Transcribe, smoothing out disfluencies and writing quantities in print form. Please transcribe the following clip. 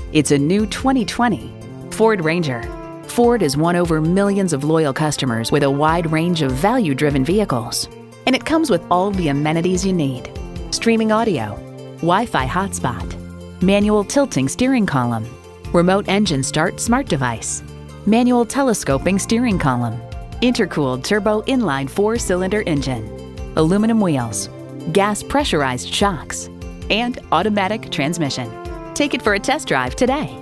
It's a new 2020 Ford Ranger. Ford has won over millions of loyal customers with a wide range of value-driven vehicles. And it comes with all the amenities you need. Streaming audio, Wi-Fi hotspot, manual tilting steering column, remote engine start smart device, manual telescoping steering column, intercooled turbo inline 4-cylinder engine, aluminum wheels, gas pressurized shocks, and automatic transmission. Take it for a test drive today.